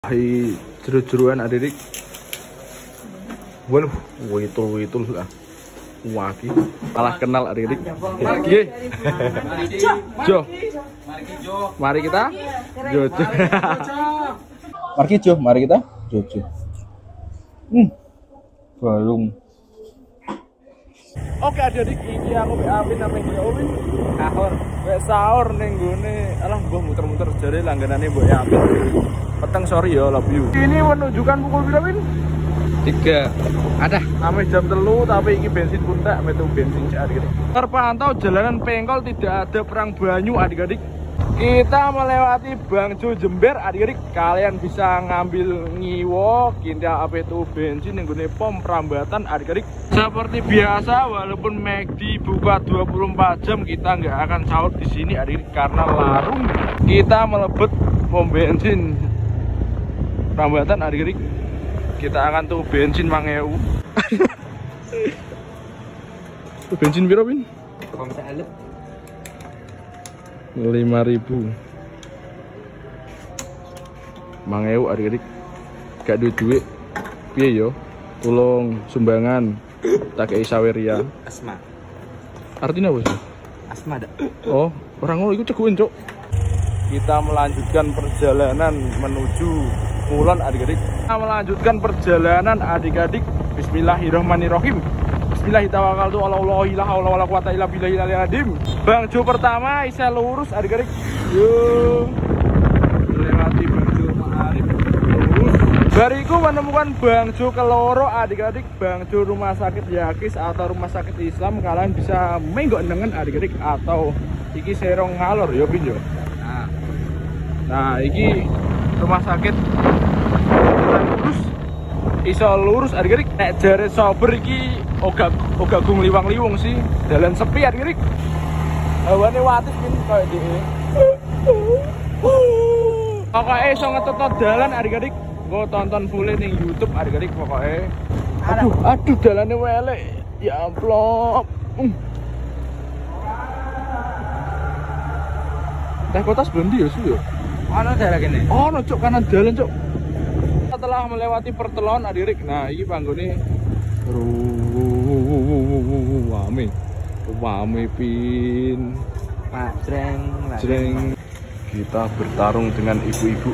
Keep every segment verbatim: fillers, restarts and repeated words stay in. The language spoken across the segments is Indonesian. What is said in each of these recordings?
Hai jeru-jeruan adik-adik. Waduh, witul-witul lah. Waki, kalah kenal adik-adik. Nggih. Jo. Mari kita Jojo. Mari Jo, mari kita Jojo. Hmm. Balung. Oke adik-adik, iki aku mbek Apin nang Mbok Apin. Sahur. Mbek sahur ning gone, alah mbah muter-muter jare langganane Mbok Apin. Peteng sorry ya, love you. Ini menunjukkan pukul berapa ini? Tiga. Ada. Ame jam telu tapi ini bensin pun tak, metu bensin adik-adik. Terpantau jalanan Pengkol tidak ada perang banyu adik-adik. Kita melewati Bangjo Jember adik-adik. Kalian bisa ngambil ngiwo, kinta apa itu bensin yang gune pom Prambatan adik-adik. Seperti biasa, walaupun McD buka dua puluh empat jam, kita nggak akan sahur di sini adik-adik karena larung. Kita melebet pom bensin Prambatan adik-adik. Kita akan tuh bensin mangewu. Bensin piro pin? lima ribu. Mangewu adik-adik. Gak duit duit. Piye yo? Tolong sumbangan. Tak kei saweria. Asma. Artinya apa sih? Asma dak. Oh, orang ngono iku ceguin, Cuk. Kita melanjutkan perjalanan menuju Kulon adik-adik. Kita melanjutkan perjalanan adik-adik. Bismillahirrahmanirrahim. Bismillahirrahmanirrahim. Allahu la haula wala quwata illa billahil aliyil azim. Bangjo pertama isa lurus adik-adik. Yo. Melewati Bangjo Ma'arif. Lurus. Bariku menemukan Bangjo keloro adik-adik. Bangjo Rumah Sakit Yakis atau Rumah Sakit Islam. Kalian bisa menggok nengen adik-adik atau iki serong ngalor yo pin yo. Nah. Nah, iki rumah sakit lurus iso lurus adik-adik. Nek jare sober iki oga oga gung liwang-liwung sih, dalan sepi adik-adik. Hawane watis pin koyo dhewe. Pokoke iso ngetetno dalan adik-adik. Go tonton full ning YouTube adik-adik pokoke. Aduh, aduh dalane welek. Ya amplop. Um. Teh kota sebelum dia su yo. Ana daerah kene. Oh, no, cuk, kanan dalan, cuk. Setelah melewati pertelon adik-adik. Nah, iki panggone wame. Wame pin. Pak jreng, jreng. Kita bertarung dengan ibu-ibu.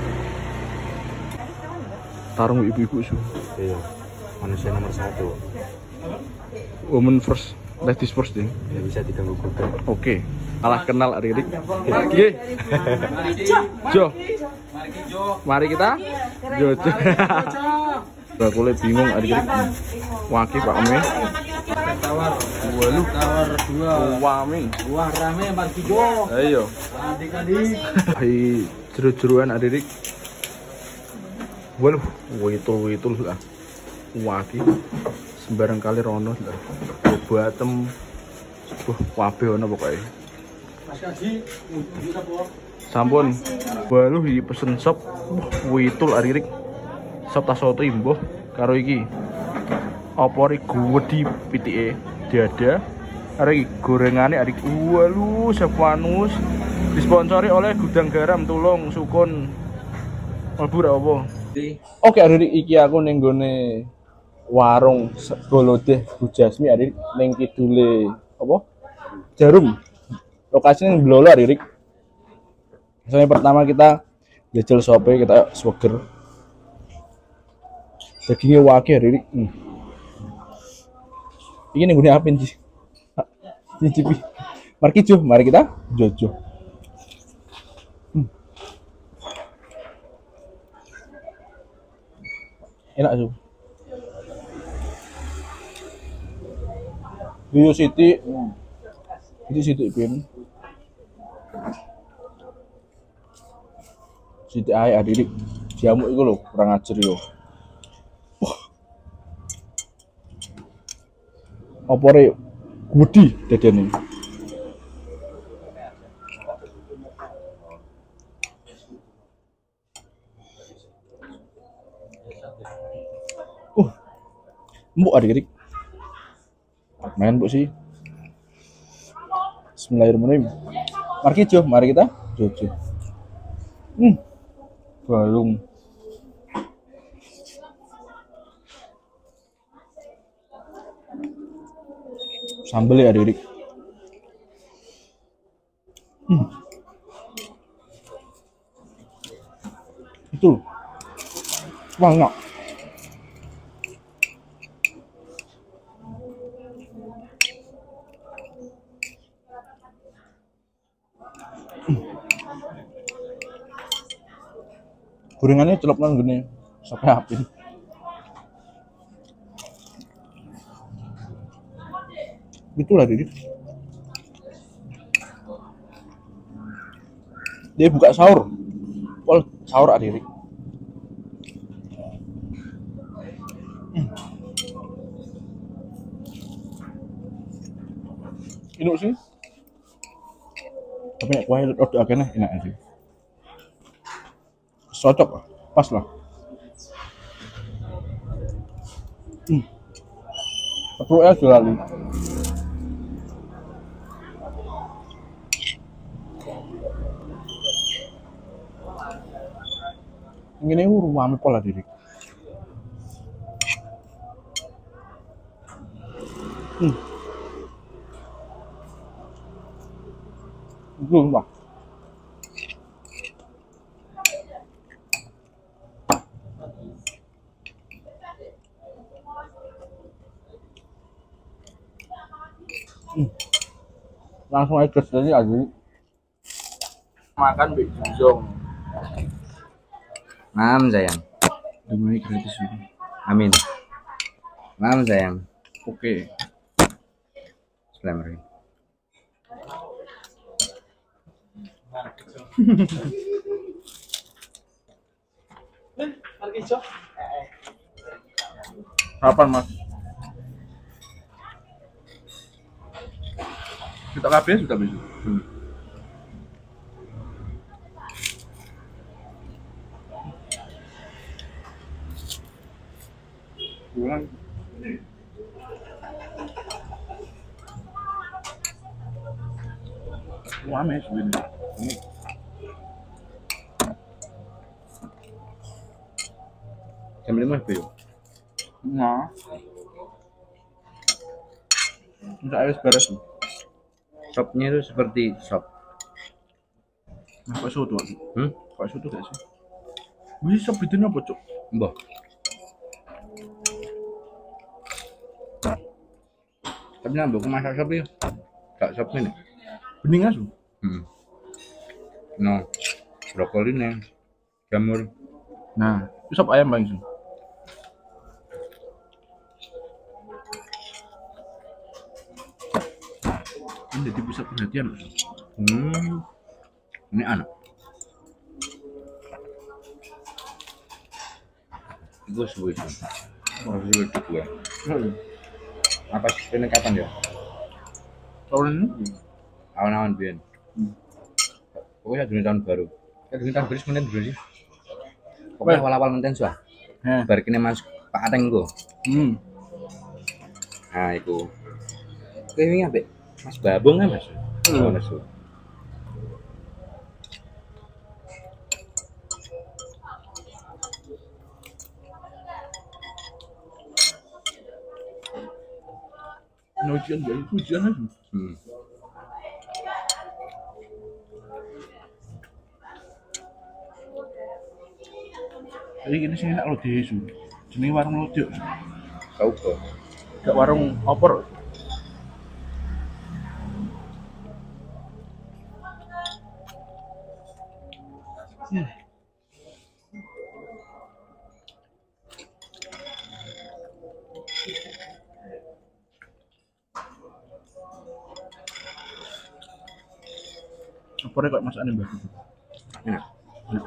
Tarung ibu-ibu su. Iya. Manusia nomor satu. Woman first, ladies first ding. Ya bisa diganggu Google. Oke. Okay. Kalah kenal adik-adik. Nggih. Jo. Mari kita Jojo. Udah boleh bingung adik-adik. Waki Pak Ame. Tawar. Walu tawar dua. Wami. Wah rame Marki Jo. Ayo. Adik-adik. Hai jeru-jeruan adik-adik. Walu witul-witul lah. Waki. Sembarang kali rono lah. Batem. Wah, kabeh ono pokoke. Sampun balu di pesen sop witul adik-adik. Sop tasoto imbuh karo iki opori gede pitike dada karo iki gorengane adik. Walu sepanus disponsori oleh Gudang Garam Tulung Sukun mlebu ra apa. Oke adik-adik, iki aku ning gone warung Golodeh Bu Jasmi adik ning kidule apa Jarum. Lokasinya yang Blolo adik-adik. Misalnya pertama kita jajal sope, kita sweger. Dagingnya wake adik-adik. Hmm. Ini nih apin sih? Cicipi. Mari Jo, mari kita Jojo. Hmm. Enak Jo. Bio City. Hmm. Itu situ pin. Situ ae adik-adik. Jamu iku lho, kurang ajar yo. Wah. Opore gudi dadane. Uh. Mbok adik-adik. Main mbok sih. Bismillahirrahmanirrahim. Mari Jo, mari kita Jojo. Hmm. Balung. Sambel ya Dirik. Hmm. Itu banyak. Gorengannya celup nang gini sampai habis. Itulah Didik. Dia buka sahur. Pol sahur Didik. Hmm. Ini sih. Tapi nek kuah rada akeh enak sih. Cocok lah, pas lah. Hmm. Tepuknya juga lali. Ini ruame pola Didik. Hmm. Belum bang. Hmm. Langsung aja ke sini aja. Makan Bik Jong. Mam sayang. Demi gratis ini. Amin. Mam sayang. Oke. Bismillahirrahmanirrahim. Kapan Mas? Kita kabeh sudah besok. Hmm. Bulan. Rame sebenarnya. Jam lima belum. Nah. Udah habis beres. Sopnya itu seperti sop. Nah, kok soto? Hmm? Kok soto gak sih? Wih, sop itu apa, Cuk? Mbah. Tapi nambah ke masak sop ya. Gak sop ini. Bening asu. Hmm. No. Brokoli nih. Jamur. Nah, itu sop ayam Bang. Ini jadi pusat perhatian. Hmm. Ini anak. Gue suwe. Oh, suwe gue. Hmm. Apa sih ini kapan ya? Tahun ini? Awan-awan biyen. Hmm. Pokoknya dulu tahun baru. Ya dulu tahun baru semenit dulu sih. Pokoknya awal-awal menten suah. Heh. Bar kene Mas Pak Ateng go. Hmm. Nah, iku. Kowe wingi ambek Mas Babung kan, Mas? Hmm. Oh, nesu. Nah, ujian ya, itu ujian aja. Hmm. Jadi gini sih enak loh di Yesu. Jenenge warung lojo. Tahu kok. Gak warung opor. Hmm. Opornya kok masakannya Mbak. Enak. Enak.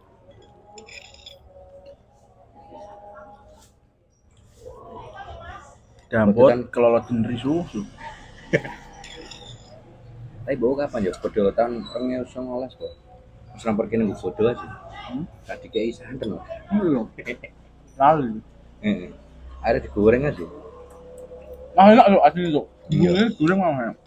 Dampot kelolotin risu. Tapi bawa kapan ya? Bodoh tahun dua ribu sembilan belas kok. Mas lampor kene mbok bodoh aja. Hmm? Gak dikei santen loh. Iya. Lalu. Heeh. Akhirnya digoreng aja. Nah, enak loh asli tuh. Iya. Ini goreng mah enak.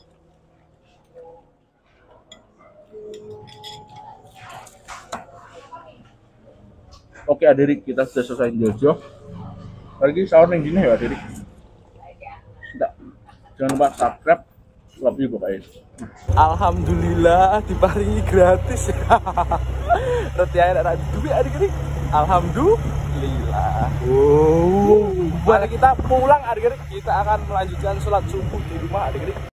Oke Adirik, kita sudah selesai jojo. Lagi sahur yang gini ya Adirik. Tidak. Jangan lupa subscribe. Love you guys. Alhamdulillah diparingi gratis. Roti air ada duit adik-adik. Alhamdulillah. Wow. Mari kita pulang adik-adik. Kita akan melanjutkan sholat subuh di rumah adik-adik.